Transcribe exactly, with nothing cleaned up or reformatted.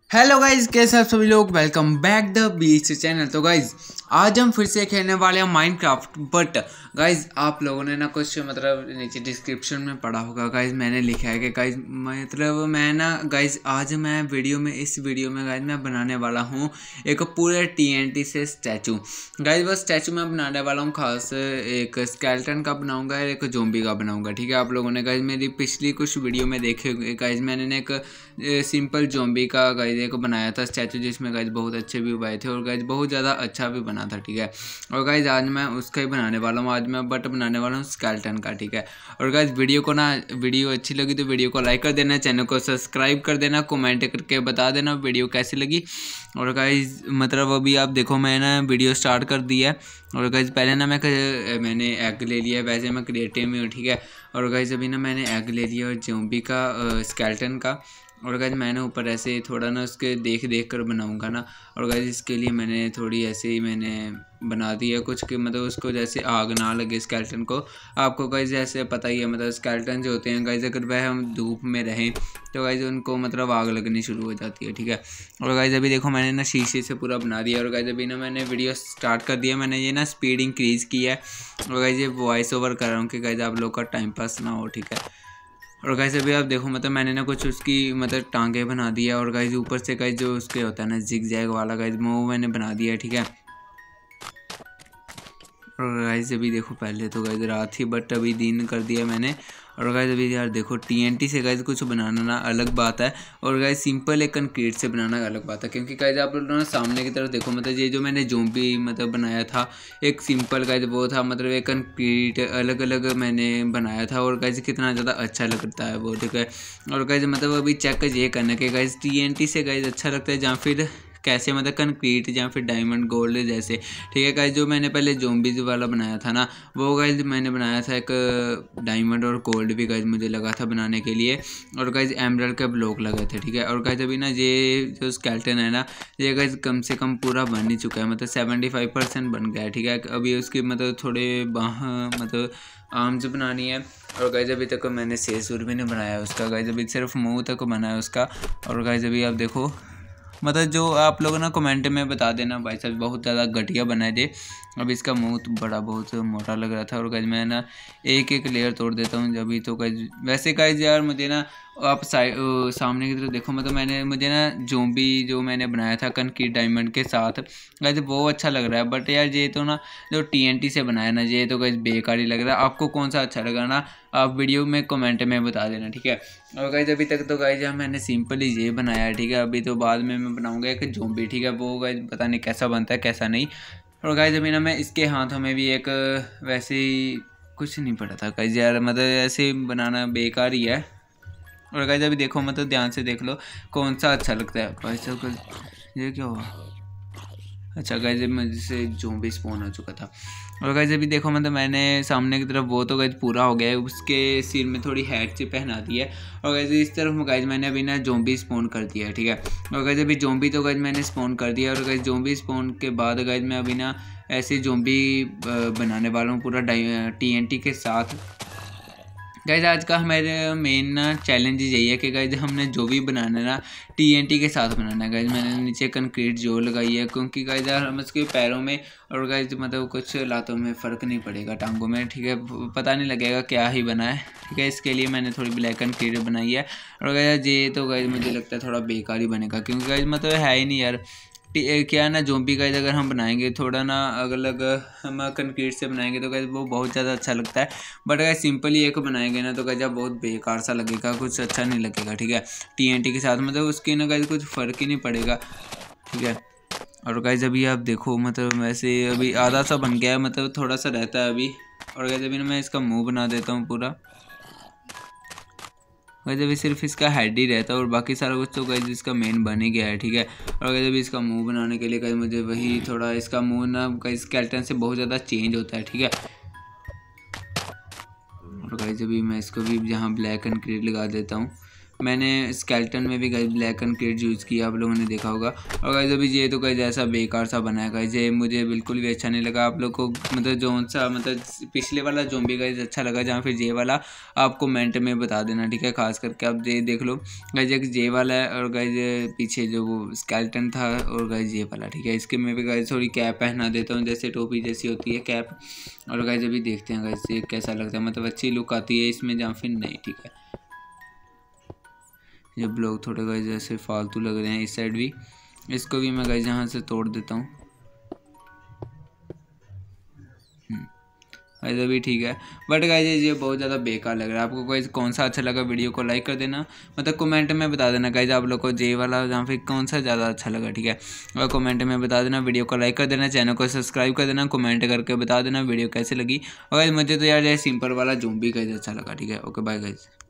Hello guys, कैसे आप सभी लोग। Welcome back the beach channel. तो गाइज आज हम फिर से खेलने वाले हैं माइनक्राफ्ट। बट गाइज आप लोगों ने ना कुछ मतलब नीचे डिस्क्रिप्शन में पढ़ा होगा गाइज, मैंने लिखा है कि गाइज मतलब मैं ना गाइज आज मैं वीडियो में इस वीडियो में गाइज मैं बनाने वाला हूँ एक पूरे टीएनटी से स्टैचू। गाइज बस स्टैचू मैं बनाने वाला हूँ, खास एक स्केलेटन का बनाऊँगा, एक जोम्बी का बनाऊँगा। ठीक है, आप लोगों ने गाइज मेरी पिछली कुछ वीडियो में देखे गाइज, मैंने एक सिंपल जोम्बी का गाइज एक बनाया था स्टैचू, जिसमें गाइज बहुत अच्छे व्यू आए थे और गाइज बहुत ज़्यादा अच्छा भी बना था। ठीक है, और गाइज आज मैं उसका ही बनाने वाला हूँ। आज मैं बट बनाने वाला हूँ स्केलेटन का। ठीक है, और गाइज वीडियो को ना वीडियो अच्छी लगी तो वीडियो को लाइक कर देना, चैनल को सब्सक्राइब कर देना, कमेंट करके बता देना वीडियो कैसी लगी। और गाइज मतलब अभी आप देखो मैंने वीडियो स्टार्ट कर दी है। और गाइज पहले ना मैं मैंने एग ले लिया है, वैसे मैं क्रिएटिव में हूँ। ठीक है, और गाइज अभी ना मैंने एग ले लिया और जोम्बी का स्केलेटन का। और गाइज मैंने ऊपर ऐसे थोड़ा ना उसके देख देख कर बनाऊंगा ना। और गाइज इसके लिए मैंने थोड़ी ऐसे ही मैंने बना दी है कुछ कि मतलब उसको जैसे आग ना लगे स्केलेटन को। आपको गाइज जैसे पता ही है मतलब स्केलेटन जो होते हैं गाइज, अगर वह हम धूप में रहें तो गाइज उनको मतलब आग लगनी शुरू हो जाती है। ठीक है, और गाइज अभी देखो मैंने ना शीशे से पूरा बना दिया। और गाइज अभी ना मैंने वीडियो स्टार्ट कर दिया, मैंने ये ना स्पीड इंक्रीज़ की है। और गाइज ये वॉइस ओवर कर रहा हूँ कि गाइज आप लोग का टाइम पास ना हो। ठीक है, और गाइस अभी आप देखो मतलब मैंने ना कुछ उसकी मतलब टांगे बना दिया। और गाइस ऊपर से गाइस जो उसके होता है ना जिग जैग वाला गाइस वो मैंने बना दिया है। ठीक है, और गाइस अभी देखो पहले तो गाइस रात थी बट अभी दिन कर दिया मैंने। और गाइस अभी यार देखो टीएनटी से गाइस कुछ बनाना ना अलग बात है, और गाइस सिंपल एक कंक्रीट से बनाना अलग बात है। क्योंकि गाइस आप लोग ना सामने की तरफ देखो मतलब ये जो मैंने जोम्बी मतलब बनाया था एक सिंपल गाइस वो था, मतलब एक कंक्रीट अलग अलग मैंने बनाया था। और गाइस कितना ज़्यादा अच्छा लगता है वो। ठीक है, और गाइस मतलब अभी चेक ये करना कि गाइस टीएनटी से गाइस अच्छा लगता है या फिर कैसे मतलब कंक्रीट या फिर डायमंड गोल्ड जैसे। ठीक है गाइस, जो मैंने पहले जोम्बीज वाला बनाया था ना वो गाइस मैंने बनाया था एक डायमंड और गोल्ड भी गाइस मुझे लगा था बनाने के लिए। और गाइस एमराल्ड के ब्लॉक लगे थे। ठीक है, और गाइस अभी ना ये जो स्केलेटन है ना ये गाइस कम से कम पूरा बन ही चुका है, मतलब सेवेंटी फाइव परसेंट बन गया है। ठीक है, अभी उसकी मतलब थोड़े बाह मतलब आर्म्स बनानी है। और गाइस अभी तक मैंने सेसुर भी नहीं बनाया उसका, गाइस अभी सिर्फ मुँह तक बना है उसका। और गाइस अभी आप देखो मतलब जो आप लोग ना कमेंट में बता देना भाई साहब बहुत ज़्यादा घटिया बनाए थे। अब इसका मुंह तो बड़ा बहुत मोटा लग रहा था। और गाइस मैं ना एक एक लेयर तोड़ देता हूँ जब भी। तो गाइस वैसे गाइस यार मुझे ना आप साइड सामने की तरफ देखो मतलब मैंने मुझे ना जोम्बी जो मैंने बनाया था कंक्रीट डायमंड के साथ गाइस वो अच्छा लग रहा है। बट यार ये तो ना जो टीएनटी से बनाया ना ये तो गाइस बेकार ही लग रहा है। आपको कौन सा अच्छा लगा ना आप वीडियो में कमेंट में बता देना। ठीक है, और गाइस अभी तक तो गाइस यार मैंने सिंपल ही ये बनाया है। ठीक है, अभी तो बाद में मैं बनाऊंगा एक जोम्बी। ठीक है, वो गाइस पता नहीं कैसा बनता है कैसा नहीं। और गाइस अभी ना मैं इसके हाथों में भी एक वैसे ही कुछ नहीं पड़ा था गाइस यार, मतलब ऐसे बनाना बेकार ही है। और गाइस अभी देखो मतलब ध्यान से देख लो कौन सा अच्छा लगता है। भाई साहब ये क्या हुआ? अच्छा गाइस मुझसे जोम्बी स्पॉन हो चुका था। और गाइस अभी देखो मतलब मैंने सामने की तरफ वो तो गाइस पूरा हो गया है, उसके सिर में थोड़ी हैट से पहना दी है। और गाइस इस तरफ गाइस मैंने अभी ना जोम्बी स्पॉन कर दिया है। ठीक है, और गाइस अभी जोम्बी तो गाइस मैंने स्पॉन कर दिया। और गाइस जोम्बी स्पॉन के बाद गाइस मैं अभी ना ऐसे जोम्बी बनाने वाला हूँ पूरा टीएनटी के साथ। गाइज आज का हमारे मेन ना चैलेंज यही है कि गाइज हमने जो भी बनाना है ना टीएनटी के साथ बनाना है। गाइज मैंने नीचे कंक्रीट जो लगाई है क्योंकि गाइज यार हम इसके पैरों में और गाइज मतलब कुछ लातों में फ़र्क नहीं पड़ेगा टांगों में। ठीक है, पता नहीं लगेगा क्या ही बना है। ठीक है, इसके लिए मैंने थोड़ी ब्लैक कंक्रीट बनाई है। और गाइज ये तो गाइज मुझे लगता है थोड़ा बेकार ही बनेगा क्योंकि गाइज मतलब है ही नहीं यार। क्या है ना जोम्बी गाइज अगर हम बनाएंगे थोड़ा ना अलग हम कंक्रीट से बनाएंगे तो गाइज वो बहुत ज़्यादा अच्छा लगता है। बट अगर सिंपली एक बनाएंगे ना तो गाइज बहुत बेकार सा लगेगा, कुछ अच्छा नहीं लगेगा। ठीक है, टीएनटी के साथ मतलब उसकी ना गाइज कुछ फ़र्क ही नहीं पड़ेगा। ठीक है, और गाइज अभी आप देखो मतलब वैसे अभी आधा सा बन गया है, मतलब थोड़ा सा रहता है अभी। और गाइज अभी ना मैं इसका मुँह बना देता हूँ पूरा। गाइस अभी सिर्फ इसका हेड ही रहता है और बाकी सारा कुछ तो गाइस इसका मेन बन ही गया है। ठीक है, और गाइस अभी इसका मुंह बनाने के लिए गाइस मुझे वही थोड़ा इसका मुंह ना गाइस स्केलेटन से बहुत ज़्यादा चेंज होता है। ठीक है, और गाइस अभी मैं इसको भी यहाँ ब्लैक एंड क्रीड लगा देता हूँ। मैंने स्केल्टन में भी गाइस ब्लैक कंक्रीट यूज़ किया, आप लोगों ने देखा होगा। और गाइस अभी ये तो गाइस ऐसा बेकार सा बना है गाइस, ये मुझे बिल्कुल भी अच्छा नहीं लगा। आप लोग को मतलब जो सा मतलब पिछले वाला ज़ॉम्बी गाइस अच्छा लगा जहाँ फिर ये वाला आप कमेंट में बता देना, ठीक है। खास करके आप ये देख लो गाइस, एक ये वाला है और गाइस पीछे जो वो स्केल्टन था और गाइस ये वाला, ठीक है। इसके में भी गाइस थोड़ी कैप पहना देता हूँ, जैसे टोपी जैसी होती है कैप। और गाइस अभी देखते हैं गाइस ये कैसा लगता है, मतलब अच्छी लुक आती है इसमें या फिर नहीं, ठीक है। ये ब्लॉक थोड़े गाइस जैसे फालतू लग रहे हैं, इस साइड भी, इसको भी मैं गाइस यहाँ से तोड़ देता हूँ गाइस, अभी ठीक है। बट गाइस ये बहुत ज़्यादा बेकार लग रहा है। आपको गाइस कौन सा अच्छा लगा, वीडियो को लाइक कर देना, मतलब कमेंट में बता देना गाइस आप लोग को जे वाला या फिर कौन सा ज़्यादा अच्छा लगा, ठीक है। और कमेंट में बता देना, वीडियो को लाइक कर देना, चैनल को सब्सक्राइब कर देना, कमेंट करके बता देना वीडियो कैसे लगी। और गाइस मुझे तो यार ये सिंपल वाला ज़ॉम्बी गाइस अच्छा लगा, ठीक है। Okay bye guys.